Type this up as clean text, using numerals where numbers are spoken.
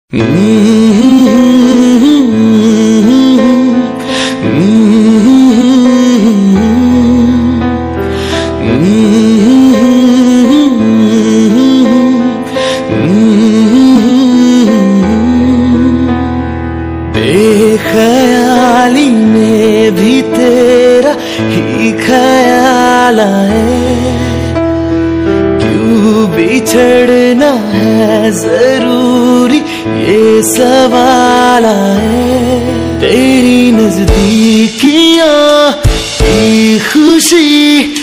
बेख्याली में भी तेरा ही ख्याल आए, क्यों बिछड़ना है जरूरी ये सवाल आए। तेरी नजदीकियां की खुशी